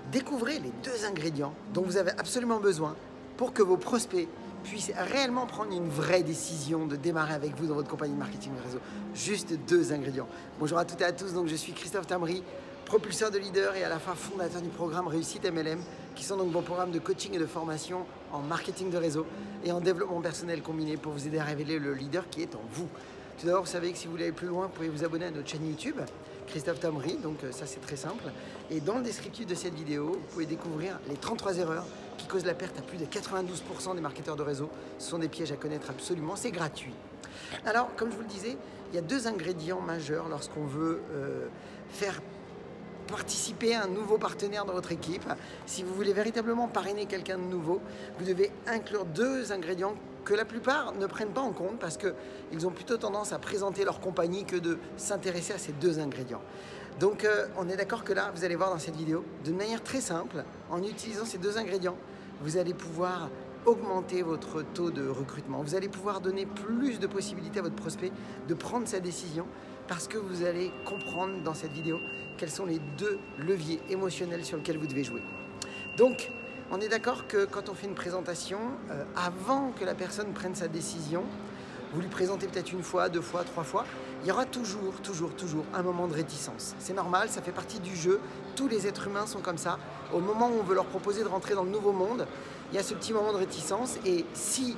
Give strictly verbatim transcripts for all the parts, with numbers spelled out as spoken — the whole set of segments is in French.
Découvrez les deux ingrédients dont vous avez absolument besoin pour que vos prospects puissent réellement prendre une vraie décision de démarrer avec vous dans votre compagnie de marketing de réseau. Juste deux ingrédients. Bonjour à toutes et à tous, donc je suis Christophe Tamri, propulseur de leader et à la fois fondateur du programme Réussite M L M, qui sont donc vos programmes de coaching et de formation en marketing de réseau et en développement personnel combiné pour vous aider à révéler le leader qui est en vous. Tout d'abord, vous savez que si vous voulez aller plus loin, vous pouvez vous abonner à notre chaîne YouTube, Christophe Tamri, donc ça c'est très simple. Et dans le descriptif de cette vidéo, vous pouvez découvrir les trente-trois erreurs qui causent la perte à plus de quatre-vingt-douze pour cent des marketeurs de réseau. Ce sont des pièges à connaître absolument, c'est gratuit. Alors, comme je vous le disais, il y a deux ingrédients majeurs lorsqu'on veut euh, faire participer à un nouveau partenaire dans votre équipe. Si vous voulez véritablement parrainer quelqu'un de nouveau, vous devez inclure deux ingrédients que la plupart ne prennent pas en compte parce qu'ils ont plutôt tendance à présenter leur compagnie que de s'intéresser à ces deux ingrédients. Donc euh, on est d'accord que là, vous allez voir dans cette vidéo, de manière très simple, en utilisant ces deux ingrédients, vous allez pouvoir augmenter votre taux de recrutement. Vous allez pouvoir donner plus de possibilités à votre prospect de prendre sa décision parce que vous allez comprendre dans cette vidéo quels sont les deux leviers émotionnels sur lesquels vous devez jouer. Donc, on est d'accord que quand on fait une présentation, euh, avant que la personne prenne sa décision, vous lui présentez peut-être une fois, deux fois, trois fois, il y aura toujours, toujours, toujours un moment de réticence. C'est normal, ça fait partie du jeu. Tous les êtres humains sont comme ça. Au moment où on veut leur proposer de rentrer dans le nouveau monde, il y a ce petit moment de réticence. Et si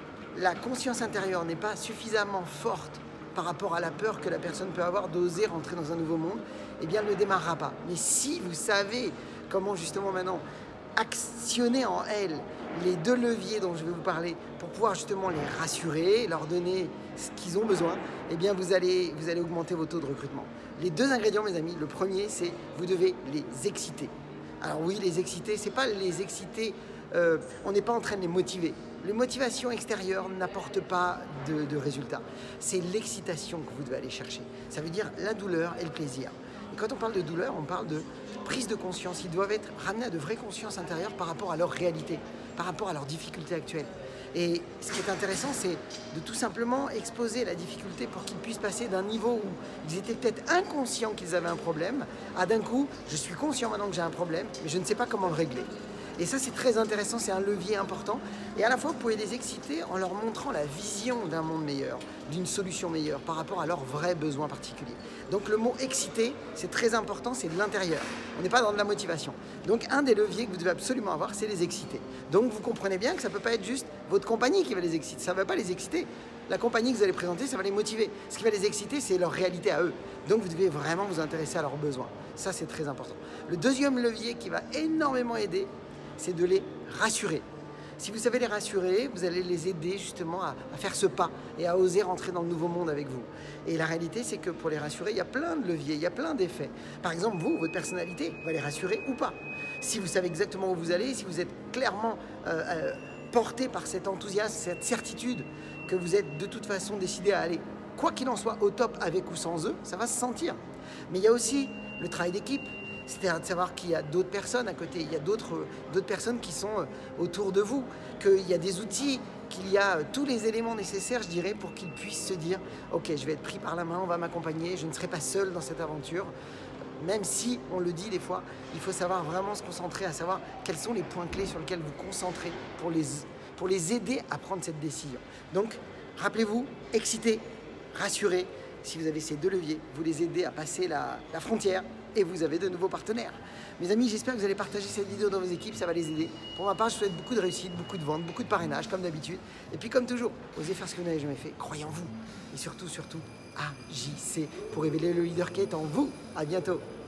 la conscience intérieure n'est pas suffisamment forte par rapport à la peur que la personne peut avoir d'oser rentrer dans un nouveau monde, eh bien, elle ne démarrera pas. Mais si vous savez comment justement maintenant actionner en elle les deux leviers dont je vais vous parler pour pouvoir justement les rassurer, leur donner ce qu'ils ont besoin, eh bien vous allez, vous allez augmenter vos taux de recrutement. Les deux ingrédients, mes amis, le premier, c'est vous devez les exciter. Alors oui, les exciter, c'est pas les exciter, euh, on n'est pas en train de les motiver. Les motivations extérieures n'apportent pas de, de résultats. C'est l'excitation que vous devez aller chercher. Ça veut dire la douleur et le plaisir. Et quand on parle de douleur, on parle de prise de conscience. Ils doivent être ramenés à de vraies consciences intérieures par rapport à leur réalité, par rapport à leurs difficultés actuelles. Et ce qui est intéressant, c'est de tout simplement exposer la difficulté pour qu'ils puissent passer d'un niveau où ils étaient peut-être inconscients qu'ils avaient un problème, à d'un coup, je suis conscient maintenant que j'ai un problème, mais je ne sais pas comment le régler. Et ça, c'est très intéressant, c'est un levier important. Et à la fois, vous pouvez les exciter en leur montrant la vision d'un monde meilleur, d'une solution meilleure par rapport à leurs vrais besoins particuliers. Donc le mot exciter, c'est très important, c'est de l'intérieur. On n'est pas dans de la motivation. Donc un des leviers que vous devez absolument avoir, c'est les exciter. Donc vous comprenez bien que ça ne peut pas être juste votre compagnie qui va les exciter. Ça ne va pas les exciter. La compagnie que vous allez présenter, ça va les motiver. Ce qui va les exciter, c'est leur réalité à eux. Donc vous devez vraiment vous intéresser à leurs besoins. Ça, c'est très important. Le deuxième levier qui va énormément aider, c'est de les rassurer. Si vous savez les rassurer, vous allez les aider justement à, à faire ce pas et à oser rentrer dans le nouveau monde avec vous. Et la réalité, c'est que pour les rassurer, il y a plein de leviers, il y a plein d'effets. Par exemple, vous, votre personnalité va les rassurer ou pas. Si vous savez exactement où vous allez, si vous êtes clairement euh, euh, porté par cet enthousiasme, cette certitude que vous êtes de toute façon décidé à aller, quoi qu'il en soit, au top avec ou sans eux, ça va se sentir. Mais il y a aussi le travail d'équipe. C'est-à-dire de savoir qu'il y a d'autres personnes à côté, il y a d'autres d'autres personnes qui sont autour de vous, qu'il y a des outils, qu'il y a tous les éléments nécessaires, je dirais, pour qu'ils puissent se dire « Ok, je vais être pris par la main, on va m'accompagner, je ne serai pas seul dans cette aventure ». Même si, on le dit des fois, il faut savoir vraiment se concentrer, à savoir quels sont les points clés sur lesquels vous concentrez pour les, pour les aider à prendre cette décision. Donc, rappelez-vous, excitez, rassurez. Si vous avez ces deux leviers, vous les aidez à passer la, la frontière et vous avez de nouveaux partenaires. Mes amis, j'espère que vous allez partager cette vidéo dans vos équipes, ça va les aider. Pour ma part, je vous souhaite beaucoup de réussite, beaucoup de ventes, beaucoup de parrainage, comme d'habitude. Et puis, comme toujours, osez faire ce que vous n'avez jamais fait, croyez en vous. Et surtout, surtout, agissez pour révéler le leader qui est en vous. À bientôt.